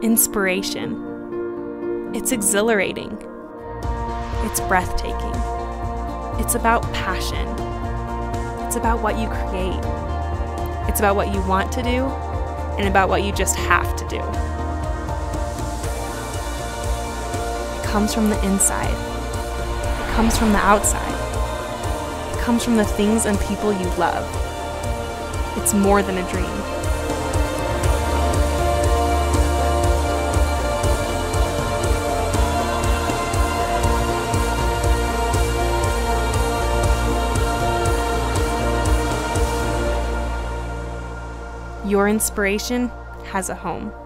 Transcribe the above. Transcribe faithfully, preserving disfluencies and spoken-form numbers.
Inspiration. It's exhilarating. It's breathtaking. It's about passion. It's about what you create. It's about what you want to do and about what you just have to do. It comes from the inside. It comes from the outside. It comes from the things and people you love. It's more than a dream. Your inspiration has a home.